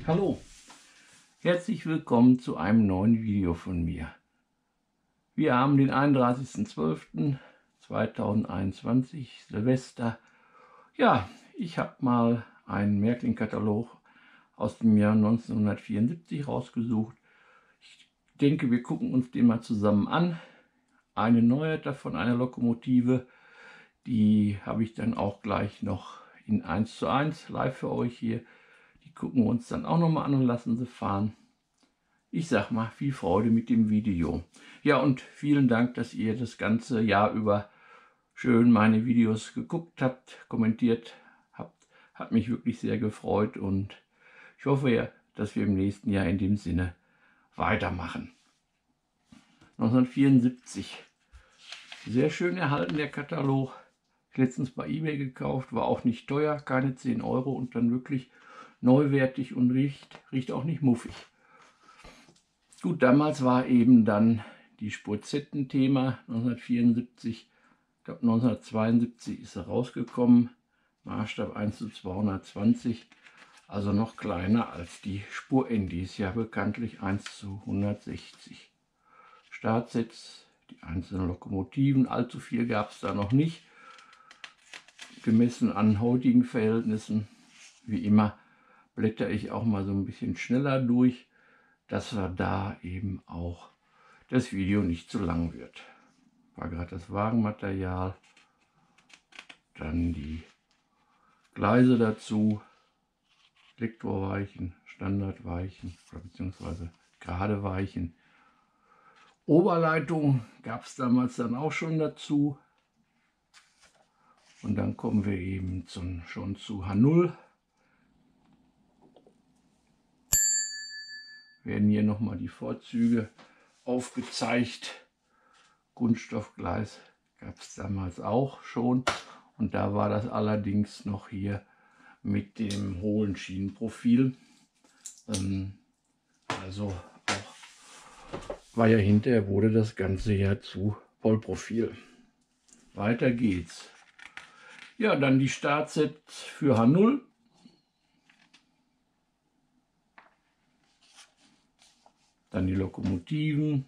Hallo, herzlich willkommen zu einem neuen Video von mir. Wir haben den 31.12.2021, Silvester. Ja, ich habe mal einen Märklin-Katalog aus dem Jahr 1974 rausgesucht. Ich denke, wir gucken uns den mal zusammen an. Eine Neuheit davon, eine Lokomotive, die habe ich dann auch gleich noch in 1:1 live für euch hier. Die gucken wir uns dann auch nochmal an und lassen sie fahren. Ich sag mal, viel Freude mit dem Video. Ja, und vielen Dank, dass ihr das ganze Jahr über schön meine Videos geguckt habt, kommentiert habt. Hat mich wirklich sehr gefreut und ich hoffe ja, dass wir im nächsten Jahr in dem Sinne weitermachen. 1974. Sehr schön erhalten der Katalog. Letztens bei eBay gekauft, war auch nicht teuer, keine 10 Euro und dann wirklich neuwertig und riecht auch nicht muffig. Gut, damals war eben dann die Spur Z ein Thema, 1974, ich glaube 1972 ist er rausgekommen, Maßstab 1:220, also noch kleiner als die Spur N, die ist ja bekanntlich 1:160. Startsets, die einzelnen Lokomotiven, allzu viel gab es da noch nicht, gemessen an heutigen Verhältnissen. Wie immer blätter ich auch mal so ein bisschen schneller durch, dass wir da eben auch das Video nicht zu lang wird. War gerade das Wagenmaterial, dann die Gleise dazu, Elektroweichen, Standardweichen bzw. gerade Weichen. Oberleitung gab es damals dann auch schon dazu. Und dann kommen wir eben schon zu H0. Werden hier nochmal die Vorzüge aufgezeigt. Kunststoffgleis gab es damals auch schon. Und da war das allerdings noch hier mit dem hohlen Schienenprofil. Also auch war ja hinterher, wurde das Ganze ja zu Vollprofil. Weiter geht's. Ja, dann die Startsets für H0. Dann die Lokomotiven.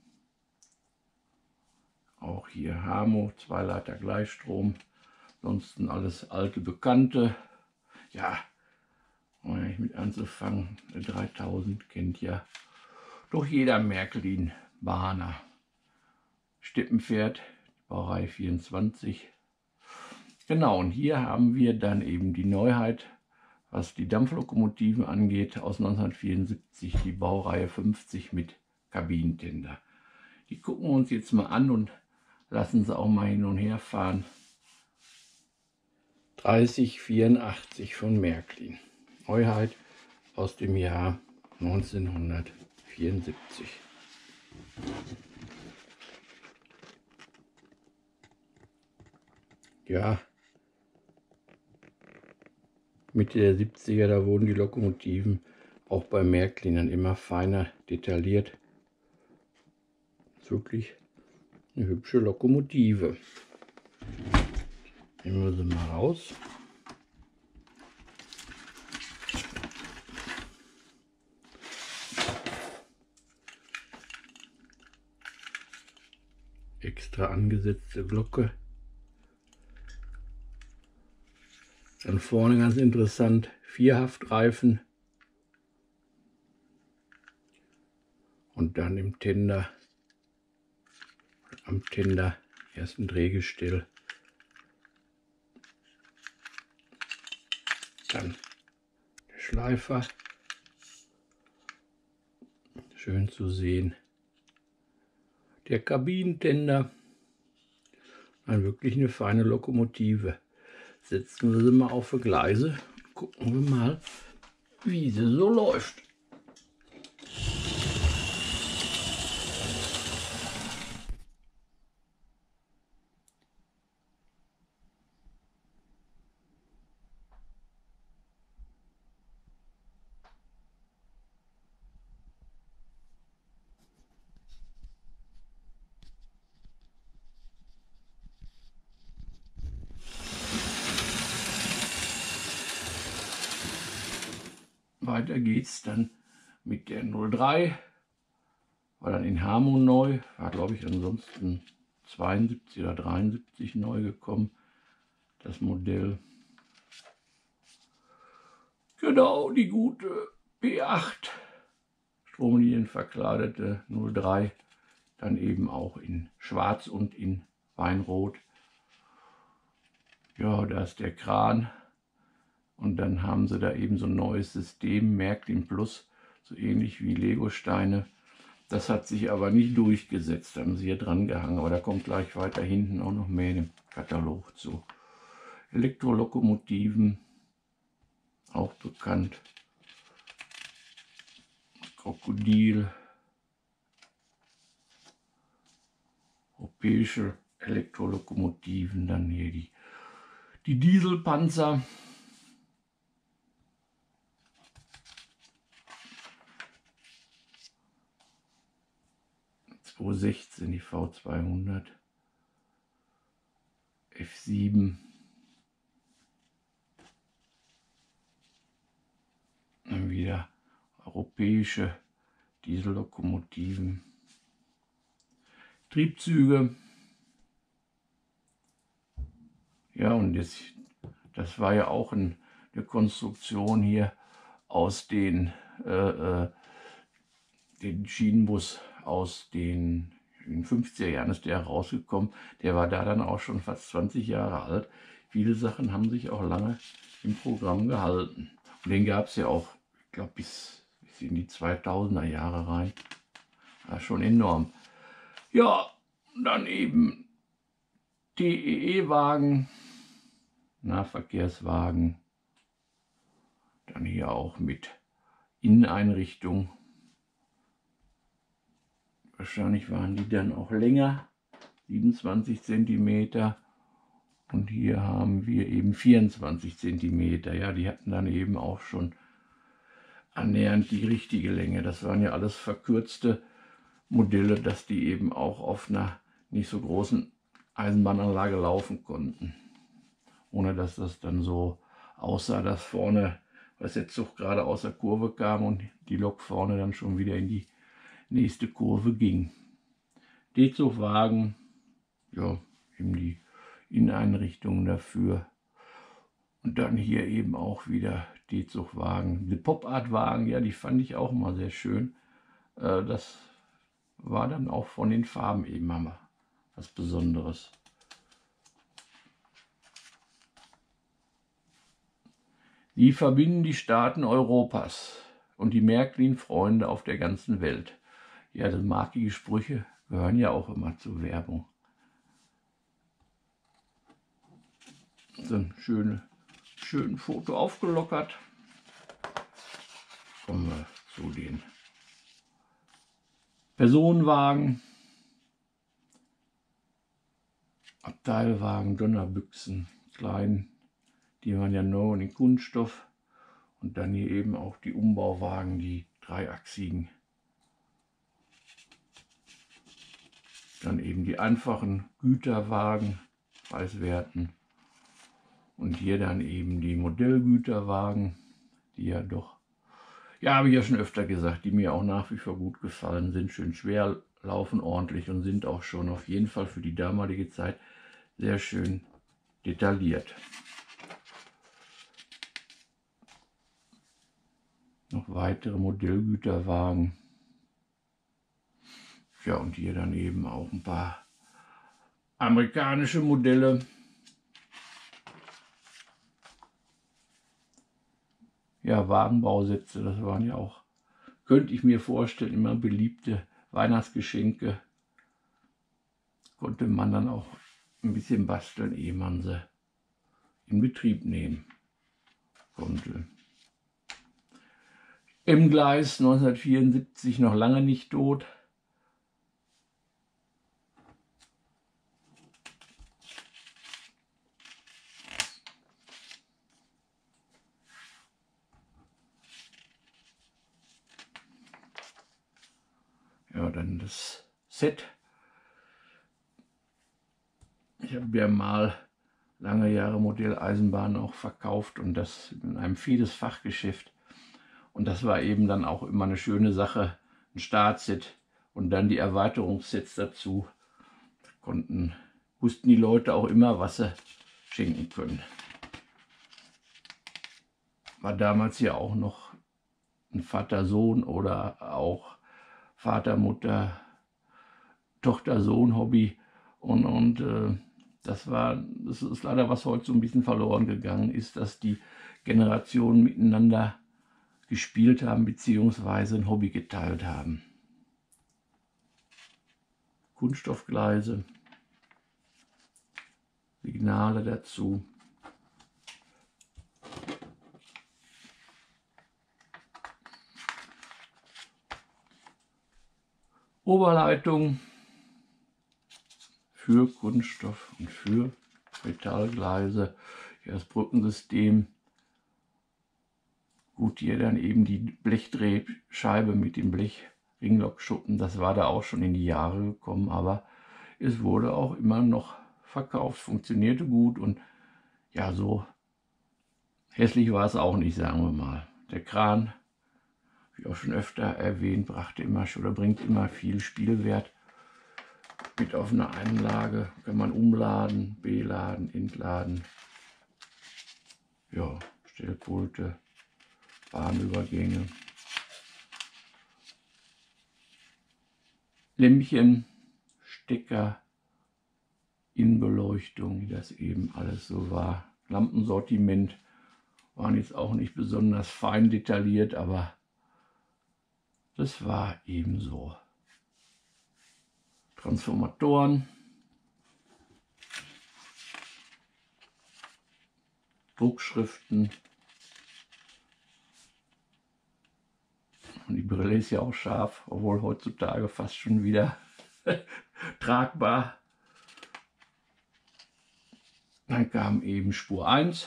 Auch hier Hamo, 2 Leiter Gleichstrom. Ansonsten alles alte Bekannte. Ja, um eigentlich mit anzufangen, der 3000 kennt ja doch jeder Märklin-Bahner. Steppenpferd, Baureihe 24. Genau, und hier haben wir dann eben die Neuheit, was die Dampflokomotiven angeht, aus 1974, die Baureihe 50 mit Kabinentender. Die gucken wir uns jetzt mal an und lassen sie auch mal hin und her fahren. 3084 von Märklin. Neuheit aus dem Jahr 1974. Ja, Mitte der 70er, da wurden die Lokomotiven auch bei Märklin dann immer feiner detailliert. Das ist wirklich eine hübsche Lokomotive. Nehmen wir sie mal raus. Extra angesetzte Glocke. Dann vorne ganz interessant, 4 Haftreifen. Und dann im Tender, am Tender, ersten Drehgestell. Dann der Schleifer. Schön zu sehen. Der Kabinentender. Wirklich eine feine Lokomotive. Setzen wir sie mal auf die Gleise. Gucken wir mal, wie sie so läuft. weiter geht's dann mit der 03. War dann in Hamo neu, war glaube ich ansonsten 72 oder 73 neu gekommen, das Modell. Genau, die gute P8 stromlinienverkleidete 03, dann eben auch in Schwarz und in Weinrot. Ja, da ist der Kran und dann haben sie da eben so ein neues System, Märklin Plus, so ähnlich wie Legosteine. Das hat sich aber nicht durchgesetzt, haben sie hier dran gehangen, aber da kommt gleich weiter hinten auch noch mehr in dem Katalog zu. Elektrolokomotiven, auch bekannt. Krokodil, europäische Elektrolokomotiven, dann hier die Dieselpanzer. Die V200, F7, dann wieder europäische Diesellokomotiven, Triebzüge. Ja, und das war ja auch eine Konstruktion hier aus den Schienenbus aus den 50er Jahren ist der rausgekommen. Der war da dann auch schon fast 20 Jahre alt. Viele Sachen haben sich auch lange im Programm gehalten. Und den gab es ja auch, ich glaube, bis in die 2000er Jahre rein. War schon enorm. Ja, dann eben TEE-Wagen, Nahverkehrswagen. Dann hier auch mit Inneneinrichtung. Wahrscheinlich waren die dann auch länger, 27 cm. Und hier haben wir eben 24 cm. Ja, die hatten dann eben auch schon annähernd die richtige Länge. Das waren ja alles verkürzte Modelle, dass die eben auch auf einer nicht so großen Eisenbahnanlage laufen konnten. Ohne dass das dann so aussah, dass vorne, was der Zug gerade aus der Kurve kam und die Lok vorne dann schon wieder in die nächste Kurve ging. D-Zugwagen, ja, eben die Inneneinrichtungen dafür. Und dann hier eben auch wieder D-Zugwagen. Die Pop-Art-Wagen, ja, die fand ich auch mal sehr schön. Das war dann auch von den Farben eben mal was Besonderes. Sie verbinden die Staaten Europas und die Märklin-Freunde auf der ganzen Welt. Ja, das markige Sprüche gehören ja auch immer zur Werbung. So ein schönes Foto aufgelockert. Kommen wir zu den Personenwagen, Abteilwagen, Donnerbüchsen, klein, die waren ja nur in Kunststoff. Und dann hier eben auch die Umbauwagen, die dreiachsigen. Dann eben die einfachen Güterwagen, preiswerten. Und hier dann eben die Modellgüterwagen, die ja doch, ja, habe ich ja schon öfter gesagt, die mir auch nach wie vor gut gefallen, sind schön schwer, laufen ordentlich und sind auch schon auf jeden Fall für die damalige Zeit sehr schön detailliert. Noch weitere Modellgüterwagen. Ja, und hier dann eben auch ein paar amerikanische Modelle. Ja, Wagenbausätze, das waren ja auch, könnte ich mir vorstellen, immer beliebte Weihnachtsgeschenke. Konnte man dann auch ein bisschen basteln, ehe man sie in Betrieb nehmen konnte. M-Gleis 1974, noch lange nicht tot. Ja, dann das Set. Ich habe ja mal lange Jahre Modelleisenbahn auch verkauft und das in einem Fides Fachgeschäft. Und das war eben dann auch immer eine schöne Sache, ein Startset und dann die Erweiterungssets dazu. Wussten die Leute auch immer, was sie schenken können. War damals ja auch noch ein Vater-Sohn oder auch Vater-Mutter, Tochter-Sohn-Hobby. Und das ist leider, was heute so ein bisschen verloren gegangen ist, dass die Generationen miteinander gespielt haben, beziehungsweise ein Hobby geteilt haben. Kunststoffgleise, Signale dazu. Oberleitung für Kunststoff und für Metallgleise. Ja, das Brückensystem. Gut, hier dann eben die Blechdrehscheibe mit dem Blechringlockschuppen. Das war da auch schon in die Jahre gekommen, aber es wurde auch immer noch verkauft, funktionierte gut und ja, so hässlich war es auch nicht, sagen wir mal. Der Kran, wie auch schon öfter erwähnt, bringt immer viel Spielwert mit auf eine Einlage. Kann man umladen, beladen, entladen. Ja, Stellpulte, Bahnübergänge. Lämpchen, Stecker, Innenbeleuchtung, wie das eben alles so war. Lampensortiment waren jetzt auch nicht besonders fein detailliert, aber das war eben so. Transformatoren, Druckschriften. Und die Brille ist ja auch scharf, obwohl heutzutage fast schon wieder tragbar. Dann kam eben Spur 1.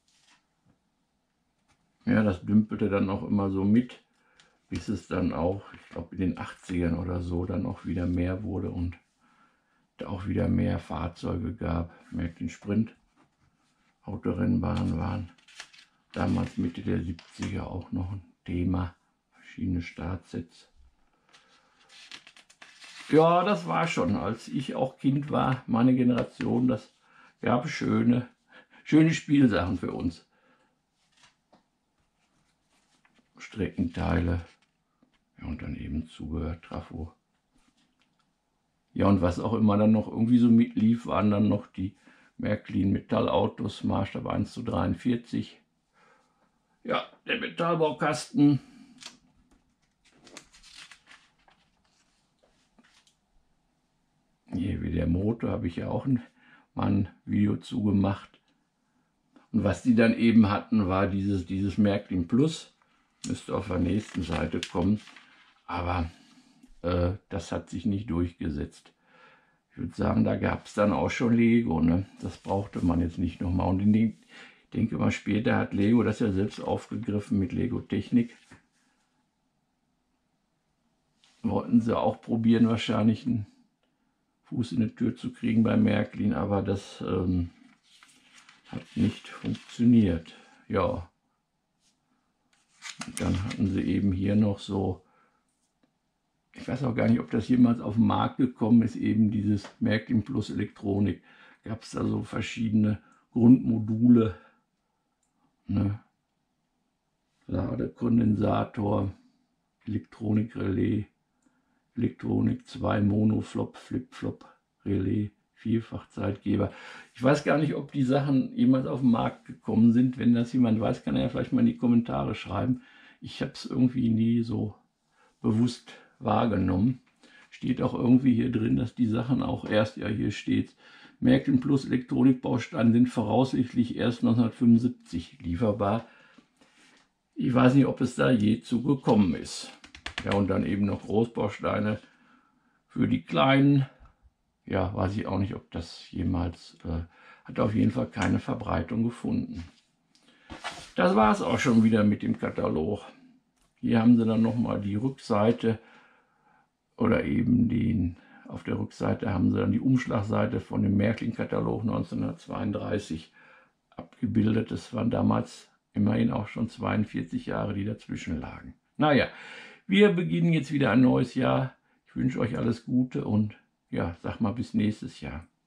Ja, das dümpelte dann auch immer so mit, bis es dann auch, ich glaube in den 80ern oder so, dann auch wieder mehr wurde und da auch wieder mehr Fahrzeuge gab. Merkt den Sprint. Autorennbahnen waren damals Mitte der 70er auch noch ein Thema. Verschiedene Startsets. Ja, das war schon, als ich auch Kind war, meine Generation, das gab schöne Spielsachen für uns. Streckenteile, ja, und dann eben Zubehör, Trafo. Ja, und was auch immer dann noch irgendwie so mitlief, waren dann noch die Märklin Metallautos, Maßstab 1:43. Ja, der Metallbaukasten. Hier wie der Motor, habe ich ja auch mal ein Video zugemacht. Und was die dann eben hatten, war dieses Märklin Plus. Müsste auf der nächsten Seite kommen. Aber das hat sich nicht durchgesetzt. Ich würde sagen, da gab es dann auch schon Lego. Ne? Das brauchte man jetzt nicht nochmal. Und ich denke mal, später hat Lego das ja selbst aufgegriffen mit Lego Technik. Wollten sie auch probieren, wahrscheinlich einen Fuß in die Tür zu kriegen bei Märklin, aber das hat nicht funktioniert. Ja. Und dann hatten sie eben hier noch so, ich weiß auch gar nicht, ob das jemals auf den Markt gekommen ist, eben dieses Märklin Plus Elektronik. Gab es da so verschiedene Grundmodule, ne? Ladekondensator, Elektronikrelais, Elektronik 2 Monoflop, Flip-Flop, Relais, Vielfachzeitgeber. Ich weiß gar nicht, ob die Sachen jemals auf den Markt gekommen sind. Wenn das jemand weiß, kann er ja vielleicht mal in die Kommentare schreiben. Ich habe es irgendwie nie so bewusst wahrgenommen. Steht auch irgendwie hier drin, dass die Sachen auch erst, ja hier steht, Märklin Plus Elektronikbausteine sind voraussichtlich erst 1975 lieferbar. Ich weiß nicht, ob es da je zu gekommen ist. Ja, und dann eben noch Großbausteine für die Kleinen. Ja, weiß ich auch nicht, ob das jemals, hat auf jeden Fall keine Verbreitung gefunden. Das war es auch schon wieder mit dem Katalog. Hier haben sie dann nochmal die Rückseite oder eben auf der Rückseite haben sie dann die Umschlagseite von dem Märklin-Katalog 1932 abgebildet. Das waren damals immerhin auch schon 42 Jahre, die dazwischen lagen. Naja, wir beginnen jetzt wieder ein neues Jahr. Ich wünsche euch alles Gute und ja, sag mal bis nächstes Jahr.